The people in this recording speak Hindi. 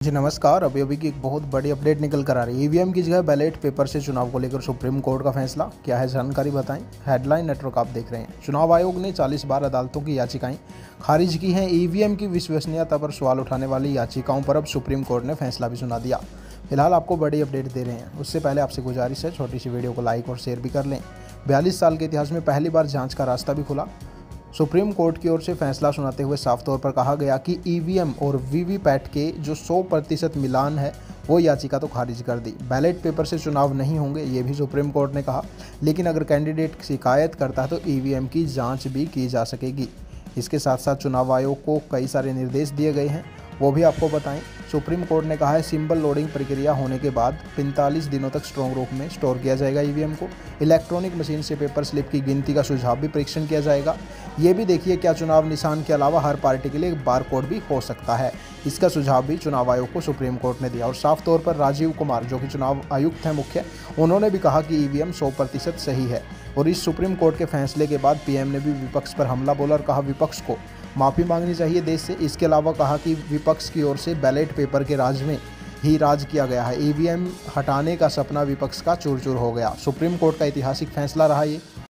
जी नमस्कार। अभी की एक बहुत बड़ी अपडेट निकल कर आ रही है। ईवीएम की जगह बैलेट पेपर से चुनाव को लेकर सुप्रीम कोर्ट का फैसला क्या है, जानकारी बताएं। हेडलाइन नेटवर्क आप देख रहे हैं। चुनाव आयोग ने 40 बार अदालतों की याचिकाएं खारिज की हैं। ईवीएम की विश्वसनीयता पर सवाल उठाने वाली याचिकाओं पर अब सुप्रीम कोर्ट ने फैसला भी सुना दिया। फिलहाल आपको बड़ी अपडेट दे रहे हैं, उससे पहले आपसे गुजारिश है छोटी सी वीडियो को लाइक और शेयर भी कर लें। 42 साल के इतिहास में पहली बार जाँच का रास्ता भी खुला। सुप्रीम कोर्ट की ओर से फैसला सुनाते हुए साफ तौर पर कहा गया कि ईवीएम और वीवीपैट के जो 100% मिलान है वो याचिका तो खारिज कर दी। बैलेट पेपर से चुनाव नहीं होंगे ये भी सुप्रीम कोर्ट ने कहा, लेकिन अगर कैंडिडेट शिकायत करता है तो ईवीएम की जांच भी की जा सकेगी। इसके साथ साथ चुनाव आयोग को कई सारे निर्देश दिए गए हैं, वो भी आपको बताएं। सुप्रीम कोर्ट ने कहा है सिंबल लोडिंग प्रक्रिया होने के बाद 45 दिनों तक स्ट्रॉन्ग रूम में स्टोर किया जाएगा ईवीएम को। इलेक्ट्रॉनिक मशीन से पेपर स्लिप की गिनती का सुझाव भी परीक्षण किया जाएगा। ये भी देखिए क्या चुनाव निशान के अलावा हर पार्टी के लिए एक बार कोड भी हो सकता है। इसका सुझाव भी चुनाव आयोग को सुप्रीम कोर्ट ने दिया। और साफ तौर पर राजीव कुमार जो कि चुनाव आयुक्त हैं मुख्य, उन्होंने भी कहा कि ईवीएम 100% सही है। और इस सुप्रीम कोर्ट के फैसले के बाद पीएम ने भी विपक्ष पर हमला बोला और कहा विपक्ष को माफ़ी मांगनी चाहिए देश से। इसके अलावा कहा कि विपक्ष की ओर से बैलेट पेपर के राज में ही राज किया गया है। ईवीएम हटाने का सपना विपक्ष का चूर चूर हो गया। सुप्रीम कोर्ट का ऐतिहासिक फैसला रहा ये।